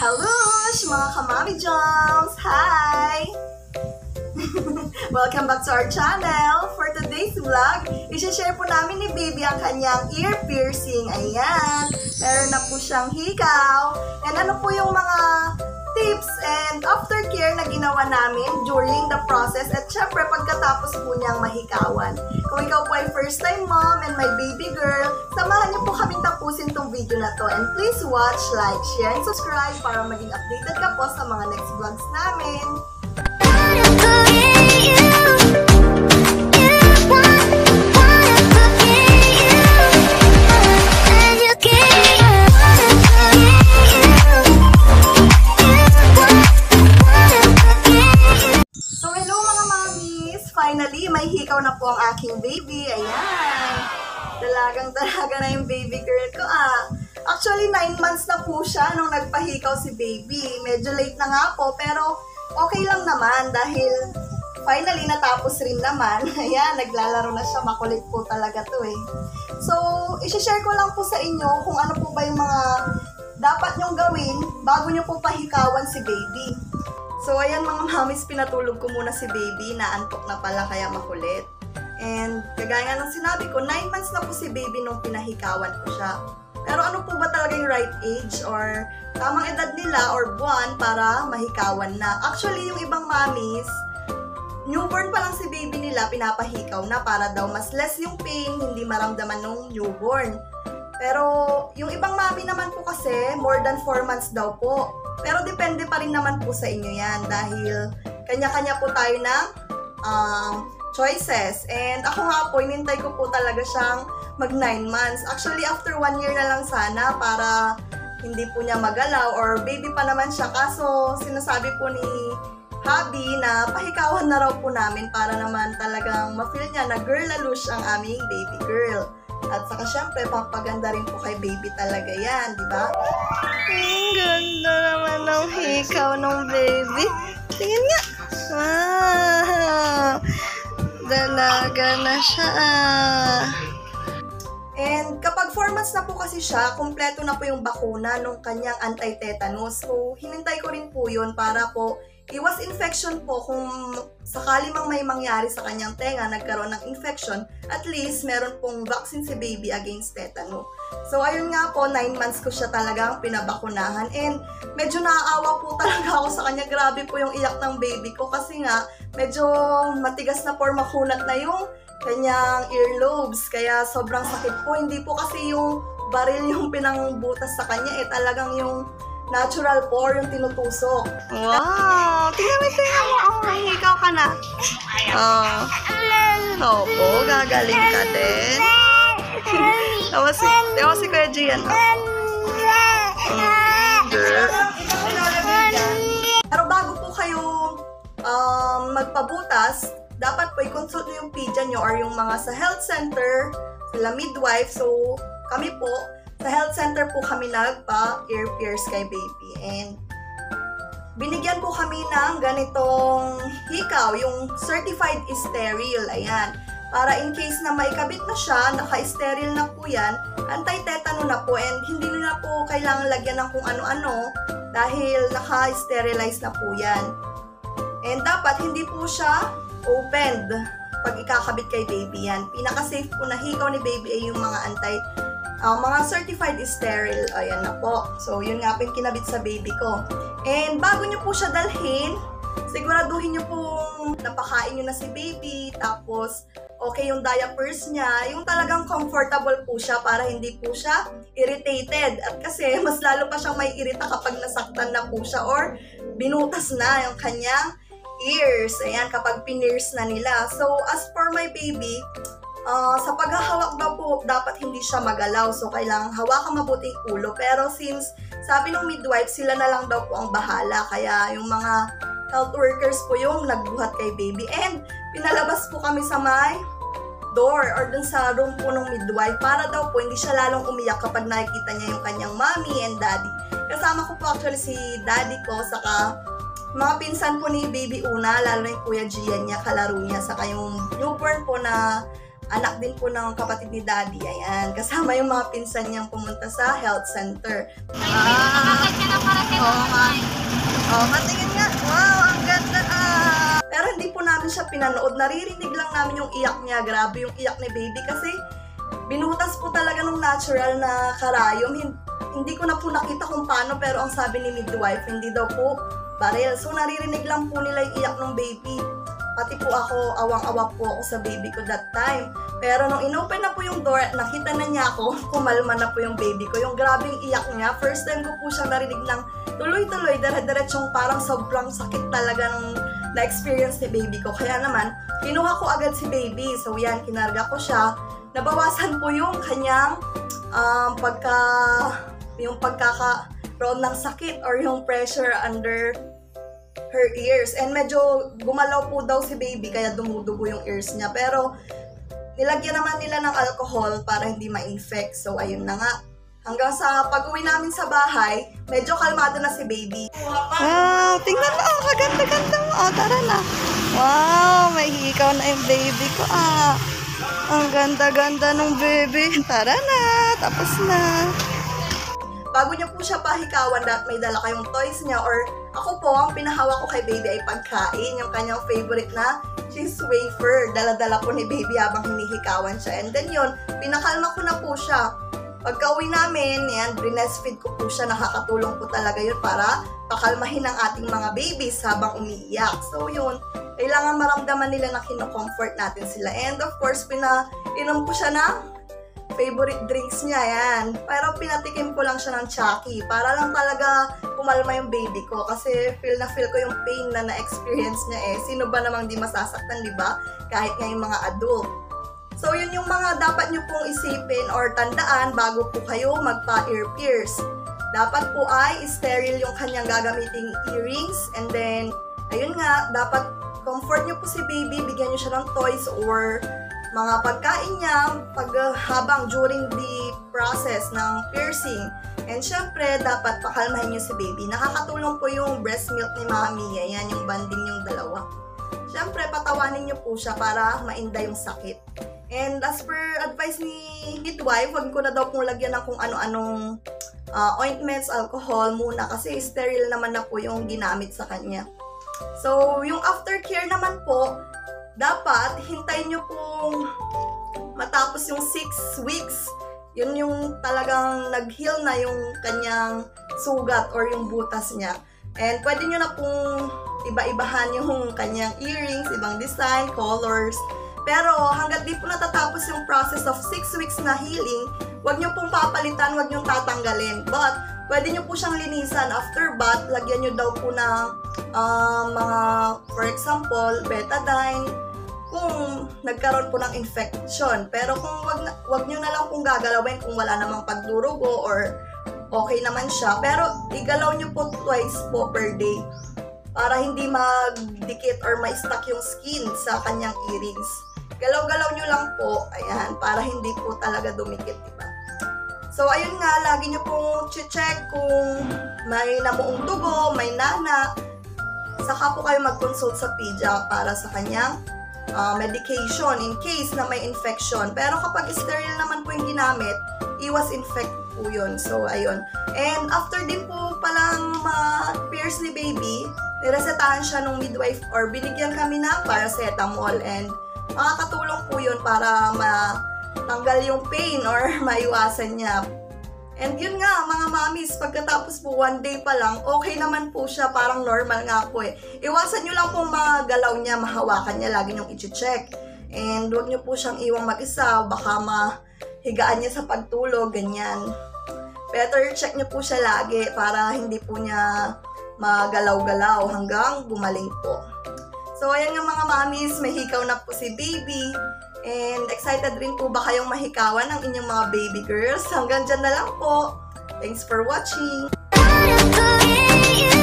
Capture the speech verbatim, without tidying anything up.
Halush, mga kamami Joms! Hi! Welcome back to our channel. For today's vlog, i-share po namin ni Baby ang kanyang ear piercing. Ayan, meron na po siyang hikaw. And ano po yung mga tips and aftercare na ginawa namin during the process at syempre pagkatapos po niyang mahikawan. Kung ikaw po ay first time mom and my baby girl, samahan niyo po kaming tapusin tong video na to. And please watch, like, share, and subscribe para maging updated ka po sa mga next vlogs namin. Finally, may hikaw na po ang aking baby. Ayan. Dalagang-dalaga na yung baby girl ko. Ah, actually, nine months na po siya nung nagpahikaw si baby. Medyo late na nga po, pero okay lang naman dahil finally natapos rin naman. Ayan, naglalaro na siya. Makulit po talaga to eh. So, isi-share ko lang po sa inyo kung ano po ba yung mga dapat nyong gawin bago nyo po pahikawan si baby. So, ayan mga mamis, pinatulog ko muna si baby, naantok na pala kaya makulit. And, kagaya nga ng sinabi ko, nine months na po si baby nung pinahikawan ko siya. Pero ano po ba talaga yung right age or tamang edad nila or buwan para mahikawan na? Actually, yung ibang mamis, newborn pa lang si baby nila, pinapahikaw na para daw mas less yung pain, hindi maramdaman nung newborn. Pero, yung ibang mami naman po kasi, more than four months daw po. Pero depende pa rin naman po sa inyo yan dahil kanya-kanya po tayo ng um, choices. And ako nga po, inintay ko po talaga siyang mag nine months. Actually, after one year na lang sana para hindi po niya magalaw or baby pa naman siya. Kaso, sinasabi po ni hubby na pahikawan na raw po namin para naman talagang ma-feel niya na girl-alush ang aming baby girl. At saka syempre, papaganda rin po kay baby talaga yan, di ba? Ang ganda naman ng hikaw ng baby. Tingnan nga. Wow! Dalaga na siya. And kapag four months na po kasi siya, kumpleto na po yung bakuna ng kanyang anti-tetanus. So, hinintay ko rin po yun para po iwas infection po kung sakali mang may mangyari sa kanyang tenga, nagkaroon ng infection, at least meron pong vaccine si baby against tetanus. So, ayun nga po, nine months ko siya talagang pinabakunahan and medyo naaawa po talaga ako sa kanya. Grabe po yung iyak ng baby ko kasi nga medyo matigas na po, makunat na yung kanyang earlobes. Kaya sobrang sakit po. Hindi po kasi yung baril yung pinangbutas sa kanya, eh talagang yung natural po yung tinutusok. Wow! Tingnan mo ito yung oh, hikaw ka na. Oh. Opo, gagaling ka din. Tawa si, tawa si Kuya Gian. Pero bago po kayo um, magpabutas, dapat po i-consult nyo yung pediatrician nyo or yung mga sa health center, sila midwife. So, kami po, sa health center po kami nagpa-ear pierce kay baby. And binigyan po kami ng ganitong hikaw, yung certified sterile. Ayan. Para in case na maikabit na siya, naka-sterile na po yan, anti-tetano na po. And hindi na po kailangan lagyan ng kung ano-ano dahil naka-sterilize na po yan. And dapat hindi po siya opened pag ikakabit kay baby yan. Pinaka-safe po na hikaw ni baby ay yung mga anti Uh, mga certified sterile, ayan na po. So, yun nga po yung kinabit sa baby ko. And bago nyo po siya dalhin, siguraduhin nyo pong napakain nyo na si baby, tapos okay yung diapers niya, yung talagang comfortable po siya para hindi po siya irritated. At kasi mas lalo pa siyang may irita kapag nasaktan na po siya or binutas na yung kanyang ears. Ayan, kapag pinears na nila. So, as for my baby, Uh, sa paghahawak daw po, dapat hindi siya magalaw. So, kailangan hawakan mabuti yung ulo. Pero since, sabi ng midwife, sila na lang daw po ang bahala. Kaya yung mga health workers po yung nagbuhat kay baby. And, pinalabas po kami sa may door or dun sa room po ng midwife para daw po hindi siya lalong umiyak kapag nakikita niya yung kanyang mommy and daddy. Kasama ko po actually si daddy ko, saka mga pinsan po ni baby una, lalo na yung Kuya Gian niya, kalaro niya, saka yung newborn po na anak din po ng kapatid ni Daddy. Ayan, kasama yung mga pinsan niyang pumunta sa health center. Ah, oh, Oh, ma'am. Oh, matingin nga. Wow, ang ganda. Ah. Pero hindi po namin siya pinanood. Naririnig lang namin yung iyak niya. Grabe yung iyak ni baby kasi binutas po talaga ng natural na karayom. Hindi ko na po nakita kung paano, pero ang sabi ni midwife, hindi daw po baril. So, naririnig lang po nila yung iyak ng baby. Pati po ako, awang-awa po ako sa baby ko that time. Pero nung inopen na po yung door, nakita na niya ako, kumalma na po yung baby ko. Yung grabing iyak niya, first time ko po siya narinig ng tuloy-tuloy, dire-diretsong parang sobrang sakit talaga nung na-experience ni baby ko. Kaya naman, kinuha ko agad si baby. So yan, kinarga ko siya. Nabawasan po yung kanyang um, pagka, yung pagkakaroon ng sakit or yung pressure under her ears. And medyo gumalaw po daw si baby kaya dumudugo yung ears niya. Pero nilagyan naman nila ng alcohol para hindi ma-infect. So ayun na nga. Hanggang sa pag-uwi namin sa bahay, medyo kalmado na si baby. Wow! Tingnan mo! Oh, kaganda-ganda mo! Oh, tara na! Wow! May hikaw na yung baby ko. Ah! Ang ganda-ganda ng baby. Tara na! Tapos na! Bago niyo po siya pahikawan, dapat may dala kayong toys niya or ako po, ang pinahawak ko kay baby ay pagkain, yung kanyang favorite na cheese wafer. Dala-dala po ni baby habang hinihikawan siya. And then yun, pinakalma ko na po siya. Pagka uwi namin, yan, breastfeed ko po siya. Nakakatulong po talaga yun para pakalmahin ang ating mga babies habang umiiyak. So yun, kailangan maramdaman nila na kino-comfort natin sila. And of course, pinainom ko siya ng favorite drinks niya, yan. Pero pinatikim ko lang siya ng Chucky para lang talaga kumalma yung baby ko kasi feel na feel ko yung pain na na-experience niya eh. Sino ba namang di masasaktan, di ba? Kahit nga yung mga adult. So, yun yung mga dapat nyo pong isipin or tandaan bago po kayo magpa-ear pierce. Dapat po ay sterile yung kanyang gagamiting earrings and then, ayun nga, dapat comfort nyo po si baby, bigyan nyo siya ng toys or mga pagkain niya pag, uh, habang during the process ng piercing. And syempre, dapat pakalmahin niyo si baby. Nakakatulong po yung breast milk ni Mama Mia. Yan yung banding yung dalawa. Syempre, patawanin niyo po siya para mainda yung sakit. And as per advice ni midwife, huwag ko na daw pong lagyan ng kung ano-anong uh, ointments, alcohol muna kasi sterile naman na po yung ginamit sa kanya. So, yung aftercare naman po, dapat hintayin nyo pong matapos yung six weeks. Yun yung talagang nag-heal na yung kanyang sugat or yung butas niya. And pwede nyo na pong iba-ibahan yung kanyang earrings, ibang design, colors. Pero hanggat di po natatapos yung process of six weeks na healing, wag nyo pong papalitan, wag nyo tatanggalin. But, pwede nyo po siyang linisan. After bath, lagyan nyo daw po ng uh, mga, for example, betadine, kung nagkaroon po ng infection. Pero kung wag, na, wag nyo na lang pong gagalawin kung wala namang pagdurugo or okay naman siya. Pero, igalaw nyo po twice po per day para hindi magdikit or ma-stuck yung skin sa kanyang earrings. Galaw-galaw nyo lang po, ayan, para hindi po talaga dumikit, diba? So, ayun nga, lagi nyo pong check kung may namuong dugo, may nana. Saka po kayo mag-consult sa pedia para sa kanyang uh, medication in case na may infection. Pero kapag sterile naman po yung ginamit, iwas infect po yun. So, ayun. And after din po palang ma-pierce ni baby, niresetahan siya ng midwife or binigyan kami ng paracetamol and makakatulong po yun para matanggal yung pain or maiwasan niya. And yun nga, mga mamis, pagkatapos po one day pa lang, okay naman po siya, parang normal nga po eh. Iwasan nyo lang pong magalaw niya, mahawakan niya, lagi nyong i-check. And huwag nyo po siyang iwang mag-isa, baka mahigaan niya sa pagtulog, ganyan. Better check nyo po siya lagi para hindi po niya magalaw-galaw hanggang gumaling po. So, ayan nga mga mamis, may hikaw na po si baby. And excited rin po ba kayong mahikawan ng inyong mga baby girls? Hanggang dyan na lang po. Thanks for watching!